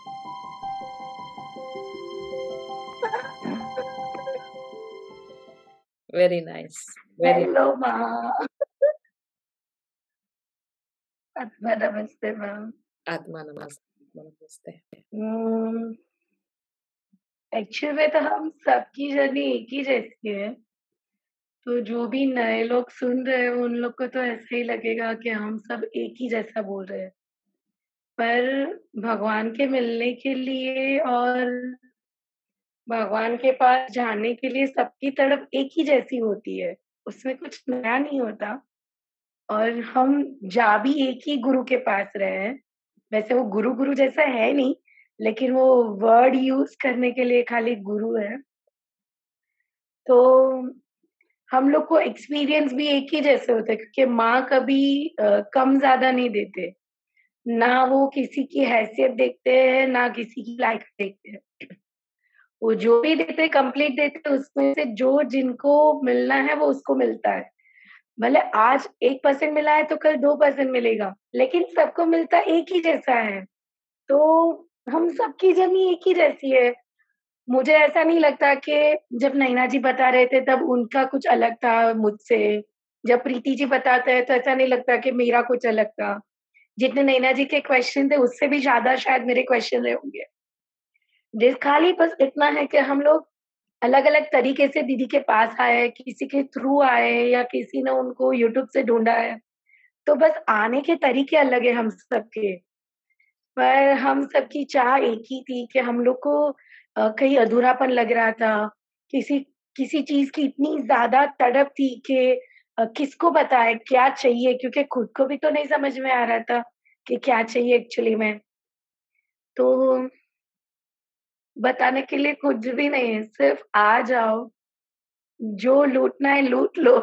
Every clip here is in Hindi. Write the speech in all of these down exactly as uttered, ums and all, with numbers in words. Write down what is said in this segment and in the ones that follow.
वेरी नाइस, वेरी हेलो माँ। आत्मा नमस्ते मैम। आत्मा नमस्ते, नमस्ते। हम्म, एक्चुअली में तो हम सबकी जर्नी एक ही जैसी है। तो जो भी नए लोग सुन रहे हैं उन लोग को तो ऐसे ही लगेगा कि हम सब एक ही जैसा बोल रहे हैं। पर भगवान के मिलने के लिए और भगवान के पास जाने के लिए सबकी तड़प एक ही जैसी होती है। उसमें कुछ नया नहीं होता और हम जा भी एक ही गुरु के पास रहे हैं। वैसे वो गुरु गुरु जैसा है नहीं, लेकिन वो वर्ड यूज़ करने के लिए खाली गुरु है। तो हम लोग को एक्सपीरियंस भी एक ही जैसे होते हैं क्योंकि माँ कभी अ, कम ज़्यादा नहीं देते। ना वो किसी की हैसियत देखते हैं, ना किसी की लायक देखते हैं। वो जो भी देते हैं कंप्लीट देते हैं, उसमें से जो जिनको मिलना है वो उसको मिलता है। भले आज एक परसेंट मिला है तो कल दो परसेंट मिलेगा, लेकिन सबको मिलता एक ही जैसा है। तो हम सबकी जर्नी एक ही जैसी है। मुझे ऐसा नहीं लगता कि जब नैना जी बता रहे थे तब उनका कुछ अलग था मुझसे। जब प्रीति जी बताते हैं तो ऐसा नहीं लगता कि मेरा कुछ अलग था। जितने नैना जी के क्वेश्चन थे उससे भी ज़्यादा शायद मेरे क्वेश्चन रहे होंगे। जिस खाली बस इतना है कि हम लोग अलग-अलग तरीके से दीदी के पास आए, किसी के थ्रू आए या किसी ने उनको यूट्यूब से ढूँढा है। तो बस आने के तरीके अलग है हम सबके। पर हम सबकी चाह एक ही थी कि हम लोग को अ, कहीं अधूरापन लग रहा था। किसी किसी चीज़ की इतनी ज़्यादा तड़प थी कि अ, किसको बताएँ क्या चाहिए? क्योंकि खुद को भी तो नहीं समझ में आ रहा था कि क्या चाहिए एक्चुअली में। तो बताने के लिए कुछ भी नहीं है, सिर्फ़ आ जाओ, जो लूटना है लूट लो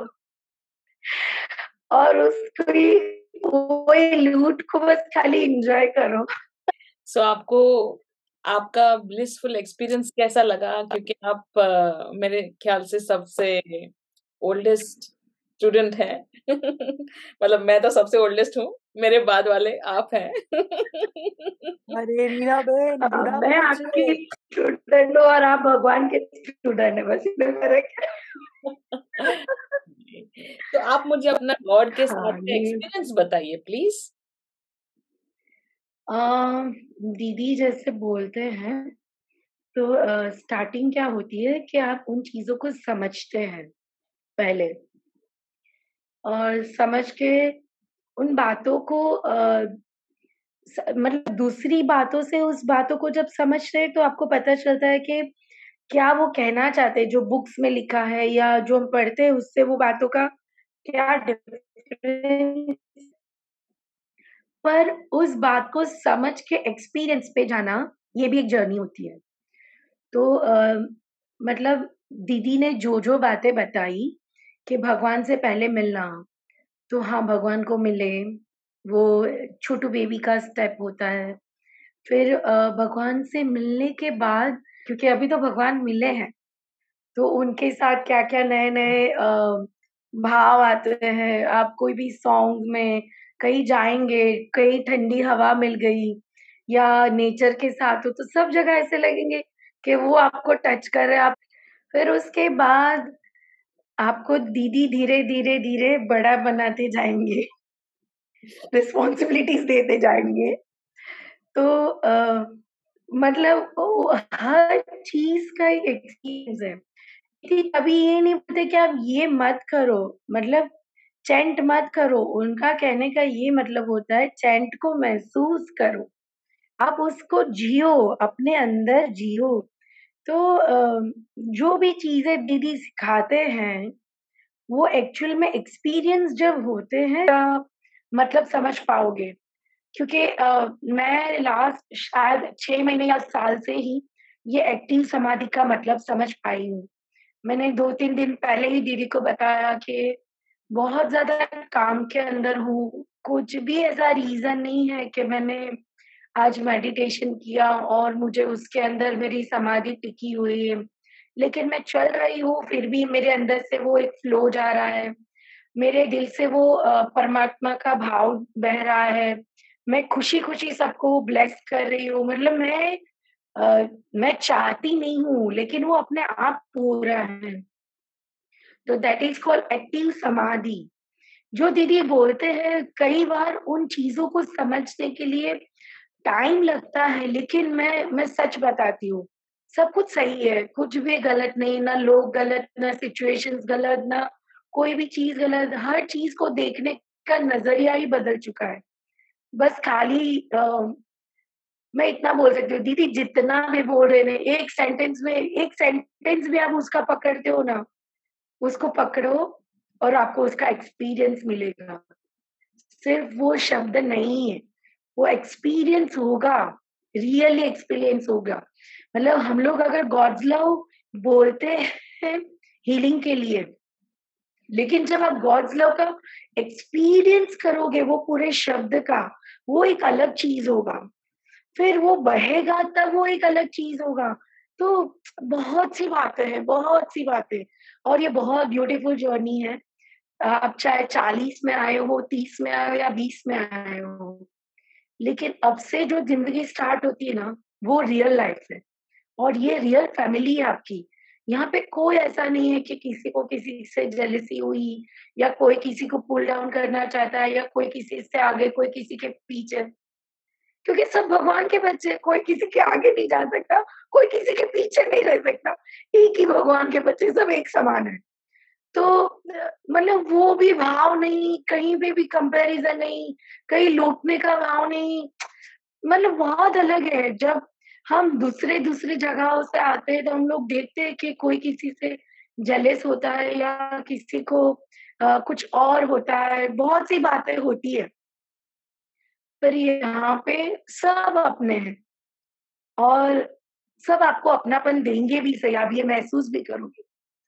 और उसको ही वही लूट को बस खाली एन्जॉय करो। सो आपको आपका ब्लिसफुल एक्सपीरियंस कैसा लगा? क्योंकि आप अ, मेरे ख्याल से सबसे ओल्डेस्ट स्टूडेंट हैं। मतलब मैं तो सबसे ओल्डेस्ट हूँ, मेरे बाद वाले आप हैं। अरे रीना बहन हाँ, बुरा मैं मत आपकी सोचिए। स्टूडेंट हूँ और आप भगवान के स्टूडेंट हैं, बस इतना फ़र्क है। तो आप मुझे अपना गॉड के साथ हाँ, का ये एक्सपीरियंस बताइए प्लीज़? अ, दीदी जैसे बोलते हैं तो अ, स्टार्टिंग क्या होती है कि आप उन चीज़ों को समझते हैं पहले और समझ के उन बातों को अ, स मतलब दूसरी बातों से उस बातों को जब समझते हैं तो आपको पता चलता है कि क्या वो कहना चाहते हैं, जो बुक्स में लिखा है या जो हम पढ़ते हैं उससे वो बातों का क्या डिफरेंस। पर उस बात को समझ के एक्सपीरियंस पे जाना, ये भी एक जर्नी होती है। तो अ, मतलब दीदी ने जो-जो बातें बताई कि भगवान से पहले मिलना, तो हाँ, भगवान को मिले, वो छोटू बेबी का स्टेप होता है। फिर अ, भगवान से मिलने के बाद क्योंकि अभी तो भगवान मिले हैं, तो उनके साथ क्या-क्या नए-नए अ, भाव आते हैं। आप कोई भी सॉन्ग में कहीं जाएँगे, कहीं ठंडी हवा मिल गई या नेचर के साथ हो, तो सब जगह ऐसे लगेंगे कि वो आपको टच कर रहे हैं। आप फिर उसके बाद आपको दीदी धीरे-धीरे, धीरे बड़ा बनाते जाएँगे, रिस्पॉन्सिबिलिटीज़ देते जाएँगे। तो अ, मतलब ओ हर चीज़ का एक एक्सपीरियंस है। कि कभी ये नहीं बोलते कि आप ये मत करो, मतलब चैंट मत करो। उनका कहने का ये मतलब होता है चैंट को महसूस करो, आप उसको जियो, अपने अंदर जियो। तो अ, जो भी चीज़ें दीदी सिखाते हैं, वो एक्चुअल में एक्सपीरियंस जब होते हैं अ, मतलब समझ पाओगे। क्योंकि अ, मैं लास्ट शायद छह महीने या साल से ही ये एक्टिव समाधि का मतलब समझ पाई हूँ। मैंने दो तीन दिन पहले ही दीदी को बताया कि बहुत ज़्यादा काम के अंदर हूँ, कुछ भी ऐसा रीज़न नहीं है कि मैंने आज मेडिटेशन किया और मुझे उसके अंदर मेरी समाधि टिकी हुई है। लेकिन मैं चल रही हूँ, फिर भी मेरे अंदर से वो एक फ्लो जा रहा है। मेरे दिल से वो अ, परमात्मा का भाव बह रहा है। मैं खुशी-खुशी सबको ब्लेस कर रही हूँ, मतलब मैं अ, मैं चाहती नहीं हूँ, लेकिन वो अपने आप हो रहा है। तो दैट इज़ कॉल्ड एक्टिव समाधि। जो दीदी बोलते हैं, कई बार उन चीज़ों को समझने के लिए टाइम लगता है, लेकिन मैं मैं सच बताती हूँ, सब कुछ सही है, कुछ भी गलत नहीं, ना लोग गलत, ना सिचुएशंस गलत, ना कोई भी चीज़ गलत, हर चीज़ को देखने का नज़रिया ही बदल चुका है। बस खाली अ, मैं इतना बोल सकती हूँ, दीदी जितना भी बोल रहे हैं, एक सेंटेंस में एक सेंटेंस भी आप उसका पकड़ते हो ना, उसको पकड़ो और आपको उसका एक्सपीरियंस मिलेगा। सिर्फ वो शब्द नहीं है, वो एक्सपीरियंस होगा, रियली एक्सपीरियंस होगा। मतलब हम लोग अगर गॉड्स लव बोलते हैं हीलिंग के लिए, लेकिन जब आप गॉड्स लव का एक्सपीरियंस करोगे वो पूरे शब्द का, वो एक अलग चीज़ होगा। फिर वो बहेगा तब वो एक अलग चीज़ होगा। तो बहुत सी बातें हैं, बहुत सी बातें, और ये बहुत ब्यूटीफुल जर्नी है। अ, आप चाहे चालीस में आए हो, तीस में आए हो या बीस में आए हो, लेकिन अब से जो ज़िंदगी स्टार्ट होती है ना, वो रियल लाइफ़ है और ये रियल फैमिली है आपकी। यहाँ पे कोई ऐसा नहीं है कि किसी को किसी से जेलसी हुई या कोई किसी को पुल डाउन करना चाहता है या कोई किसी से आगे, कोई किसी के पीछे। क्योंकि सब भगवान के बच्चे हैं, कोई किसी के आगे नहीं जा सकता, कोई किसी के पीछे नहीं रह सकता। एक ही भगवान के बच्चे, सब एक समान हैं। तो अ, मतलब वो भी भाव नहीं, कहीं पे भी कंपैरिज़न नहीं, कहीं लूटने का भाव नहीं, मतलब बहुत अलग है। जब हम दूसरे-दूसरे जगहों से आते हैं, तो हम लोग देखते हैं कि कोई किसी से जेलस होता है या किसी को अ, कुछ और होता है, बहुत सी बातें होती है। पर यहाँ पे सब अपने हैं और सब आपको अपनापन देंगे भी सही, आप ये महसूस भी करोगे।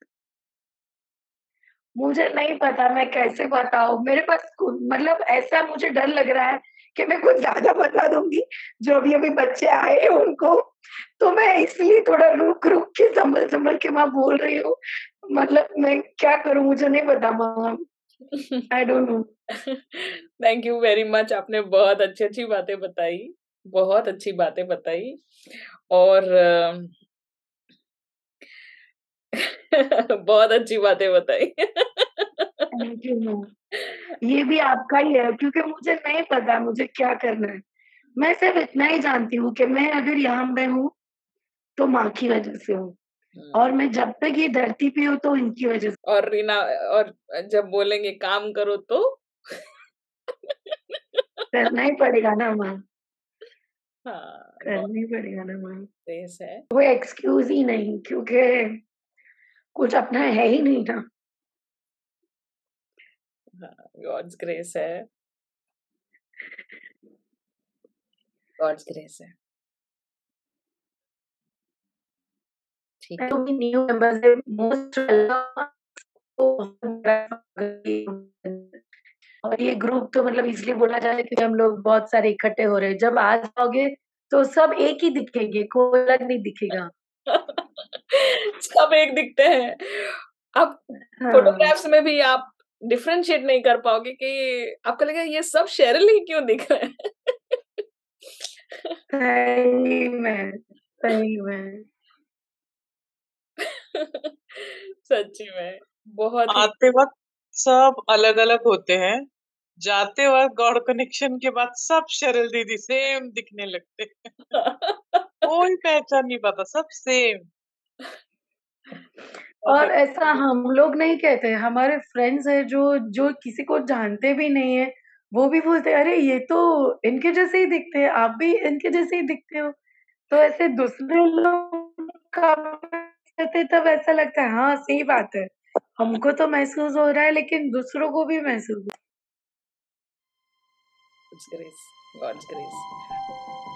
मुझे नहीं पता मैं कैसे बताऊँ, मेरे पास कु मतलब ऐसा मुझे डर लग रहा है कि मैं कुछ ज़्यादा बता दूँगी, जो अभी-अभी बच्चे आए हैं उनको, तो मैं इसलिए थोड़ा रुक-रुक के सँभल-सँभल के मैं बोल रही हूँ। मतलब मैं क्या करूँ मुझे नहीं पता ma'am, I don't know. Thank you very much, आपने बहुत अच्छी-अच्छी बातें बताई, बहुत अच्छी बातें बताई और अ, बहुत अच्छी बातें बताई। Thank you ma'am. ये भी आपका ही है क्योंकि मुझे नहीं पता मुझे क्या करना है। मैं सिर्फ़ इतना ही जानती हूँ कि मैं अगर यहाँ पे हूँ, तो माँ की वज़ह से हूँ हुँ, और मैं जब तक ये धरती पे हूँ तो इनकी वज़ह से। और रीना और जब बोलेंगे काम करो तो? करना ही पड़ेगा ना मैम, हाँ, बहुत करना ही पड़ेगा ना मैम। तेज़ है। कोई एक्सक्यूज़ ही नहीं क्योंकि कुछ अपना है ही नहीं ना। हाँ, गॉड्स ग्रेस है, गॉड्स ग्रेस है। ठीक है। जो भी न्यू मेंबर्स है मोस्ट वेलकम। तो बहुत बड़ा और ये ग्रुप तो मतलब इसलिए बोला जा रहा है क्योंकि हम लोग बहुत सारे इकट्ठे हो रहे हैं। जब आ जाओगे तो सब एक ही दिखेंगे, कोई अलग नहीं दिखेगा। सब एक दिखते हैं। अब हाँ, फ़ोटोग्राफ्स में भी आप डिफरेंशिएट नहीं कर पाओगे कि आपको लगेगा ये सब शेरिल ही क्यों दिख रहे हैं? सही में, सही में। सच्ची में, बहुत ही आते वक़्त सब अलग-अलग होते हैं, जाते वक़्त गॉड कनेक्शन के बाद सब शर्ल दीदी सेम दिखने लगते हैं। कोई पहचान नहीं पाता, सब सेम। और बहुत ऐसा हम लोग नहीं कहते, हमारे फ्रेंड्स हैं जो जो किसी को जानते भी नहीं है, वो भी बोलते हैं, "अरे! ये तो इनके जैसे ही दिखते हैं, आप भी इनके जैसे ही दिखते हो।" तो ऐसे दूसरे लोग का करते तब ऐसा लगता है, हाँ, सही बात है। हमको तो महसूस हो रहा है लेकिन दूसरों को भी महसूस गॉड्स ग्रेस, गॉड्स ग्रेस।